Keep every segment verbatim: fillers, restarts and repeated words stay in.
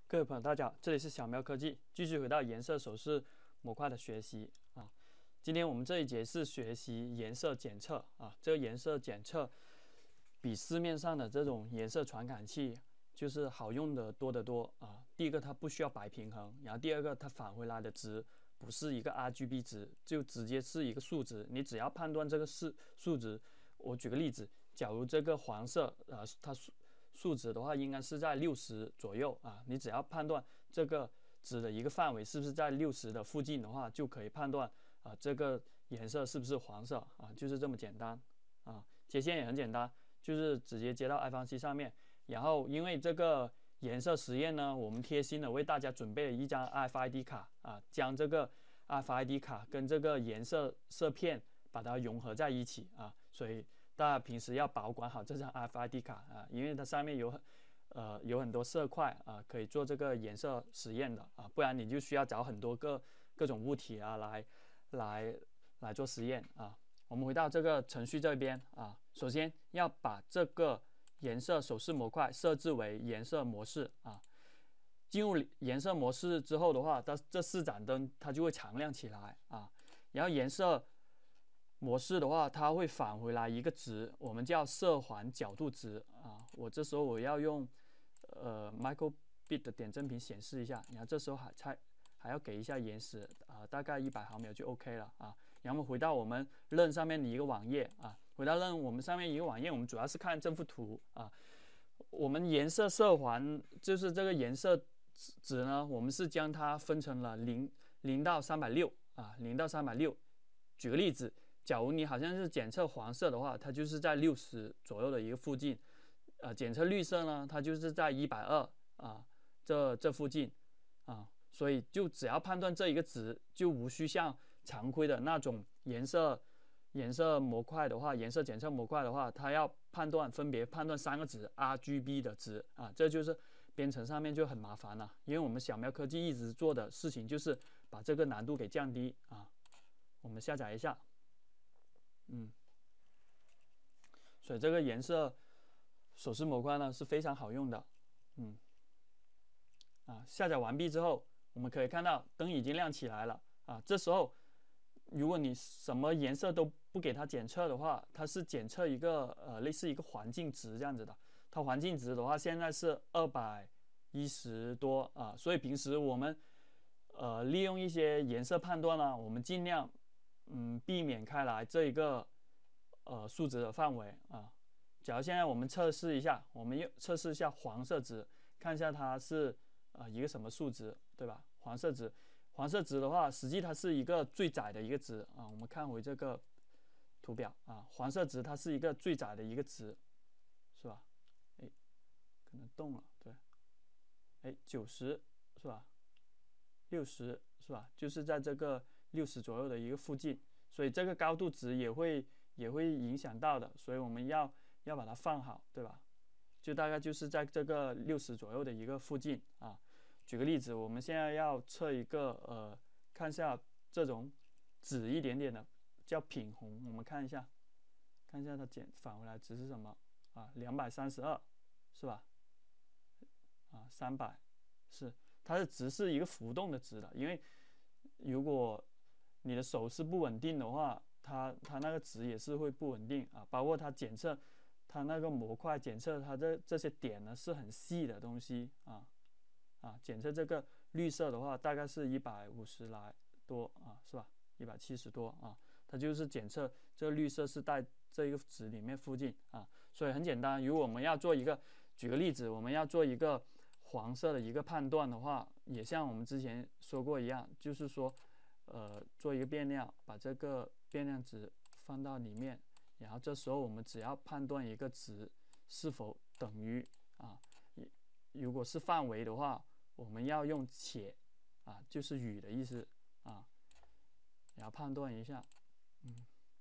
各位朋友，大家好，这里是小喵科技，继续回到颜色手势模块的学习啊。今天我们这一节是学习颜色检测啊。这个颜色检测比市面上的这种颜色传感器就是好用的多得多啊。第一个，它不需要摆平衡，然后第二个，它返回来的值不是一个 R G B 值，就直接是一个数值。你只要判断这个是数值，我举个例子，假如这个黄色啊，它数数值的话应该是在六十左右啊，你只要判断这个值的一个范围是不是在六十的附近的话，就可以判断啊这个颜色是不是黄色啊，就是这么简单啊。接线也很简单，就是直接接到 I 方 C 上面，然后因为这个颜色实验呢，我们贴心的为大家准备了一张 R F I D 卡啊，将这个 R F I D 卡跟这个颜色色片把它融合在一起啊，所以大家平时要保管好这张 R F I D 卡啊，因为它上面有很呃有很多色块啊，可以做这个颜色实验的啊，不然你就需要找很多个各种物体啊来来来做实验啊。我们回到这个程序这边啊，首先要把这个颜色手势模块设置为颜色模式啊。进入颜色模式之后的话，它这四盏灯它就会常亮起来啊。然后颜色模式的话，它会返回来一个值，我们叫色环角度值啊。我这时候我要用呃 microbit 的点阵屏显示一下，然后这时候还才还要给一下延时啊，大概一百毫秒就 OK 了啊。然后回到我们 Learn 上面的一个网页啊，回到 Learn 我们上面一个网页，我们主要是看这幅图啊。我们颜色色环就是这个颜色值呢，我们是将它分成了零零到三百六啊，零到三百六。举个例子。假如你好像是检测黄色的话，它就是在六十左右的一个附近，呃，检测绿色呢，它就是在一百二啊，这这附近啊，所以就只要判断这一个值，就无需像常规的那种颜色颜色模块的话，颜色检测模块的话，它要判断分别判断三个值 R G B 的值啊，这就是编程上面就很麻烦了，因为我们小喵科技一直做的事情就是把这个难度给降低啊。我们下载一下。嗯，所以这个颜色手势模块呢是非常好用的。嗯，啊，下载完毕之后，我们可以看到灯已经亮起来了啊。这时候，如果你什么颜色都不给它检测的话，它是检测一个呃类似一个环境值这样子的。它环境值的话，现在是二百一十多啊，所以平时我们呃利用一些颜色判断呢，我们尽量。嗯，避免开来这一个呃数值的范围啊。假如现在我们测试一下，我们又测试一下黄色值，看一下它是呃一个什么数值，对吧？黄色值，黄色值的话，实际它是一个最窄的一个值啊。我们看回这个图表啊，黄色值它是一个最窄的一个值，是吧？哎，可能动了，对，哎，九十是吧？六十是吧？就是在这个六十左右的一个附近，所以这个高度值也会也会影响到的，所以我们要要把它放好，对吧？就大概就是在这个六十左右的一个附近啊。举个例子，我们现在要测一个呃，看一下这种紫一点点的叫品红，我们看一下，看一下它减返回来值是什么啊？两百三十二是吧？啊，三百是。它的值是一个浮动的值的，因为如果你的手是不稳定的话，它它那个值也是会不稳定啊。包括它检测它那个模块检测它的这些点呢是很细的东西啊啊。检测这个绿色的话，大概是一百五十来多啊，是吧？一百七十多啊，它就是检测这个绿色是在这一个值里面附近啊。所以很简单，如果我们要做一个，举个例子，我们要做一个。黄色的一个判断的话，也像我们之前说过一样，就是说，呃，做一个变量，把这个变量值放到里面，然后这时候我们只要判断一个值是否等于啊，如果是范围的话，我们要用且啊，就是与的意思啊，然后判断一下，嗯，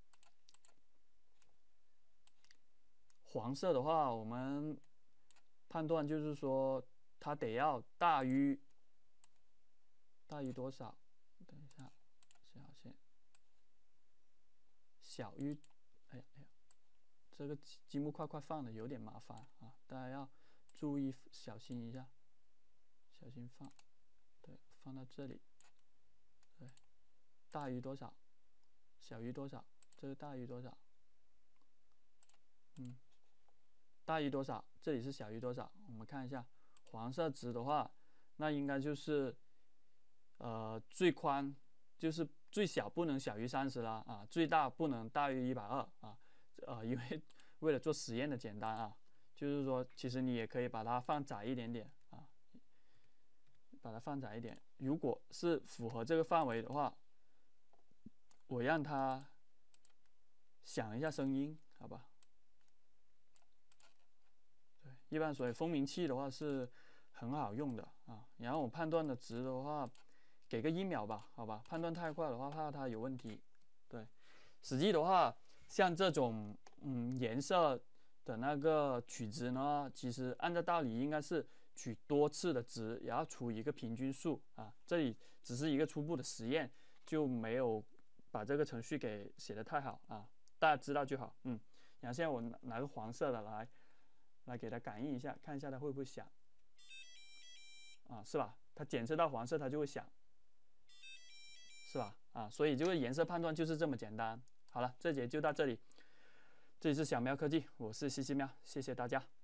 黄色的话，我们判断就是说。它得要大于大于多少？等一下，小线小于，哎呀哎呀，这个积木块块放的有点麻烦啊，大家要注意小心一下。 小心放，对，放到这里，对，大于多少，小于多少，这个大于多少，嗯，大于多少，这里是小于多少，我们看一下黄色值的话，那应该就是呃最宽就是最小不能小于三十啦啊，最大不能大于一百二啊，呃，因为为了做实验的简单啊，就是说其实你也可以把它放窄一点点啊，把它放窄一点。如果是符合这个范围的话，我让它响一下声音，好吧？对，一般所以蜂鸣器的话是很好用的啊。然后我判断的值的话，给个一秒吧，好吧？判断太快的话，怕它有问题。对，实际的话，像这种嗯颜色的那个取值呢，其实按照道理应该是取多次的值，然后除一个平均数啊。这里只是一个初步的实验，就没有把这个程序给写得太好啊，大家知道就好。嗯，然后现在我拿拿个黄色的来来给它感应一下，看一下它会不会响啊，是吧？它检测到黄色它就会响，是吧？啊，所以这个颜色判断就是这么简单。好了，这节就到这里。这里是小喵科技，我是西西喵，谢谢大家。